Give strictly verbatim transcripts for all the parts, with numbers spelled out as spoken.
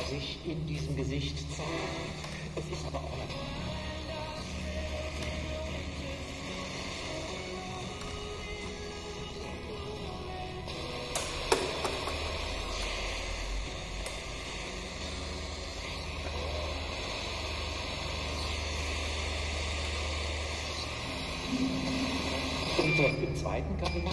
sich in diesem Gesicht zeigt. Es ist aber auch ein Und äh, im zweiten Kabinett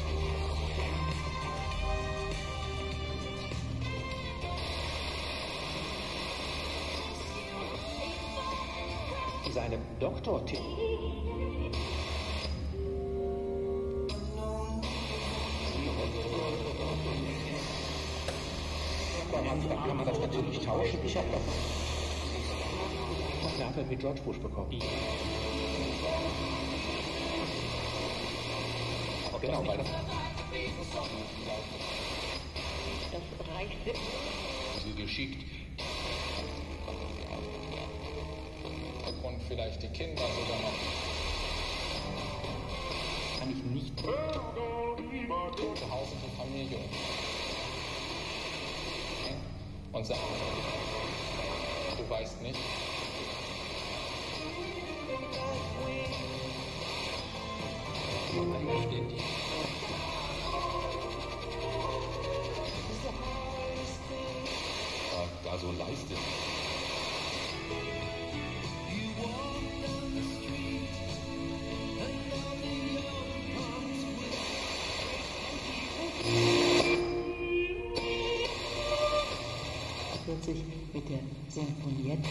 seine Doktortitel. Dann kann man das natürlich tauschen. Ich habe das nachher mit George Bush bekommen. Genau, weil das das reicht nicht. Sie geschickt. Und vielleicht die Kinder sogar noch. Kann ich nicht. Zu Hause die Familie. Und sag, du weißt nicht. Ständig. Da so leistet. sich mit der Sinfoniette.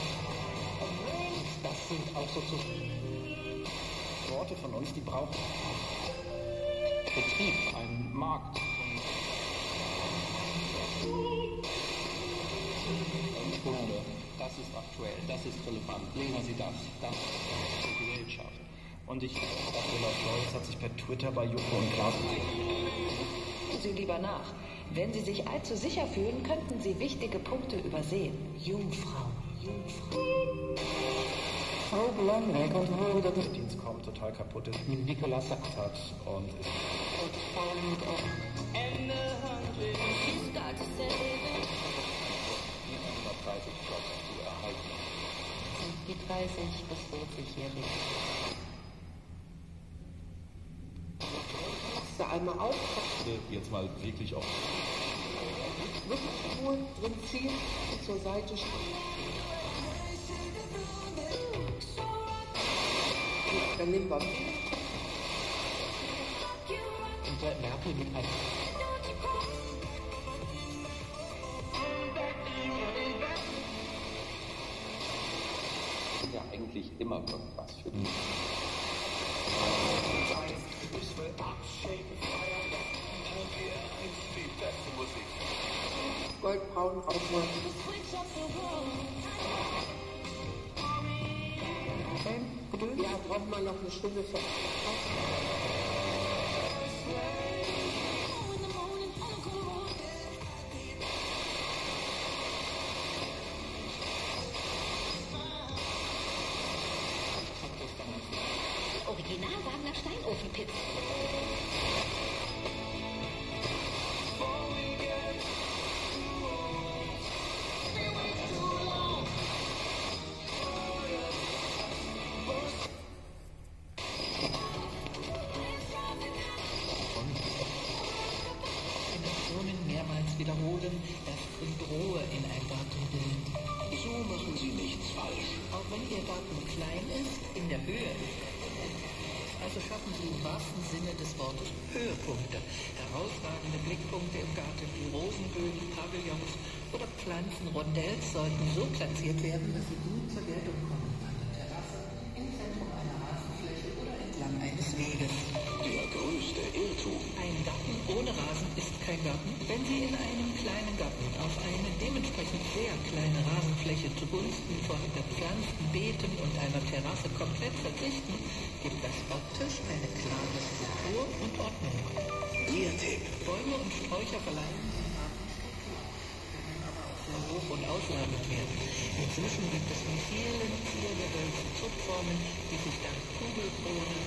Das sind auch so zu Worte von uns, die brauchen Betrieb, einen Markt. Stunde, das ist aktuell, das ist relevant. Lesen Sie das, das ist die Gesellschaft. Und ich, Olaf Scholz hat sich per Twitter bei Joko und Klaas. Sie lieber nach. Wenn Sie sich allzu sicher fühlen, könnten Sie wichtige Punkte übersehen. Jungfrau, Jungfrau. Oh, Blomberg und wo der Dienst kommt, total kaputt ist. Nikolas Sachs hat und ist. dreißig Jobs zu erhalten. Die dreißig, das lohnt sich hier nicht. Da einmal auf. Jetzt mal wirklich auf. Luftspur drin ziehen und zur Seite schieben. Dann nehmen wir. Und der Merkel mit einem. Ja, eigentlich immer irgendwas für die. Goldbraun aufmachen. Ja, braucht man noch eine Stunde für. Original Wagner Steinofenpizza. Wiederholen, erst drohe in ein Gartenbild. So machen Sie nichts falsch. Auch wenn Ihr Garten klein ist, in der Höhe. Also schaffen Sie im wahrsten Sinne des Wortes Höhepunkte, herausragende Blickpunkte im Garten wie Rosenböden, Pavillons oder Pflanzenrondells sollten so platziert werden, dass sie gut zur Geltung kommen. An der Terrasse, im Zentrum einer Rasenfläche oder entlang eines Weges. Der größte Irrtum. Ein Garten ohne Rasen ist kein Garten. Wenn Sie in einem kleinen Garten auf eine dementsprechend sehr kleine Rasenfläche zugunsten von bepflanzten Beeten und einer Terrasse komplett verzichten, gibt das optisch eine klare Struktur und Ordnung. Ihr Tipp. Bäume und Sträucher verleihen aber auch sehr hoch und ausladend werden. Inzwischen gibt es in vielen Ziergehölzen Zuchtformen, die sich dank Kugelkrone